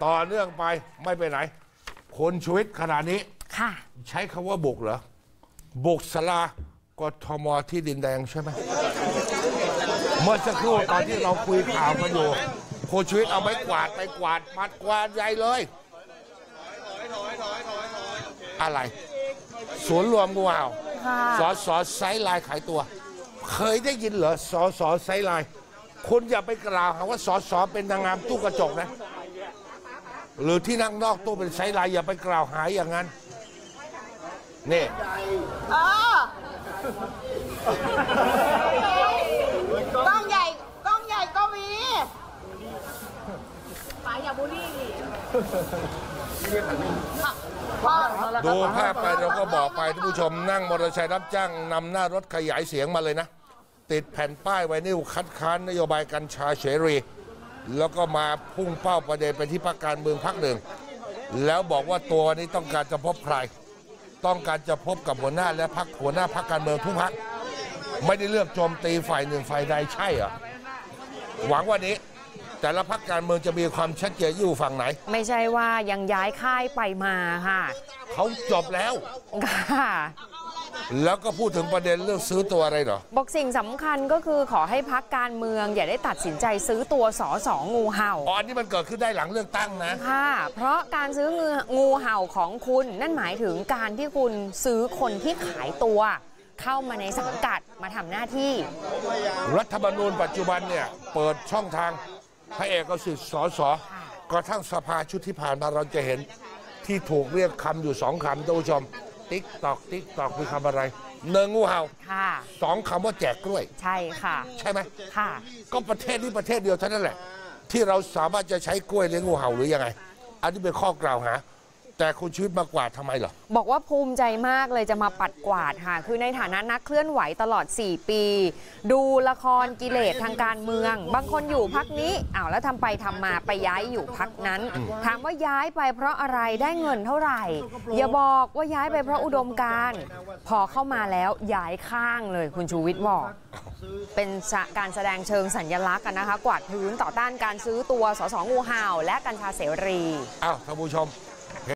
ต่อเนื่องไปไม่ไปไหนคนชีวิตขณะนี้ค่ะใช้คำว่าบุกเหรอบุกศาลากทมที่ดินแดงใช่ไหมเมื่อสักครู่ตอนที่เราคุยข่าวกันอยู่คนชีวิตเอาไม้กวาดไปกวาดมัดกวาดใหญ่เลยอะไรศูนย์รวมงูเห่าสสไซไลน์ขายตัวเคยได้ยินเหรอสสไซไลน์คุณอย่าไปกล่าวหาว่าสสเป็นนางงามตู้กระจกนะหรือที่นั่งนอกตู้เป็นไซไลน์อย่าไปกล่าวหาอย่างนั้นนี่กล้องใหญ่ก็มีป๋าอย่าบูลลี่ดูภาพไปเราก็บอกไปท่านผู้ชมนั่งมอเตอร์ไซค์รับจ้างนำหน้ารถขยายเสียงมาเลยนะติดแผ่นป้ายไวนิลคัดค้านนโยบายกัญชาเสรีแล้วก็มาพุ่งเป้าประเด็นไปที่พรรคการเมืองพรรคหนึ่งแล้วบอกว่าตัวนี้ต้องการจะพบใครต้องการจะพบกับหัวหน้าและหัวหน้าพรรคการเมืองทุกพรรคไม่ได้เลือกโจมตีฝ่ายหนึ่งฝ่ายใดใช่เหรอหวังว่านี้แต่ละพรรคการเมืองจะมีความชัดเจนอยู่ฝั่งไหนไม่ใช่ว่ายังย้ายค่ายไปมาค่ะเขาจบแล้วค่ะแล้วก็พูดถึงประเด็นเรื่องซื้อตัวอะไรเหรอบอกสิ่งสำคัญก็คือขอให้พรรคการเมืองอย่าได้ตัดสินใจซื้อตัวสสงูเห่าอันนี้มันเกิดขึ้นได้หลังเลือกตั้งนะค่ะเพราะการซื้องูเห่าของคุณนั่นหมายถึงการที่คุณซื้อคนที่ขายตัวเข้ามาในสังกัดมาทำหน้าที่รัฐธรรมนูญปัจจุบันเนี่ยเปิดช่องทางให้เอกสิทธิ์สสกระทั่งสภาชุดที่ผ่านมาเราจะเห็นที่ถูกเรียกคำอยู่สองคำท่านผู้ชมติ๊กตอกมีคำอะไรเนืองงูเห่าสองคำว่าแจกกล้วยใช่ค่ะใช่ไหมค่ะก็ประเทศนี้ประเทศเดียวเท่านั้นแหละที่เราสามารถจะใช้กล้วยเลี้ยงงูเห่าหรือยังไงอันนี้เป็นข้อกล่าวหาแต่คุณชีวิตมากวาดทำไมเหรอบอกว่าภูมิใจมากเลยจะมาปัดกวาดค่ะคือในฐานะนักเคลื่อนไหวตลอด4ปีดูละครกิเลสทางการเมืองบางคนอยู่พักนี้แล้วทำไปทำมาไปย้ายอยู่พักนั้นถามว่าย้ายไปเพราะอะไรได้เงินเท่าไหร่อย่าบอกว่าย้ายไปเพราะอุดมการณ์พอเข้ามาแล้วย้ายข้างเลยคุณชูวิทย์บอกเป็นการแสดงเชิงสัญลักษณ์นะคะกวาดพื้นต่อต้านการซื้อตัวสสงูเห่าและกัญชาเสรีท่านผู้ชม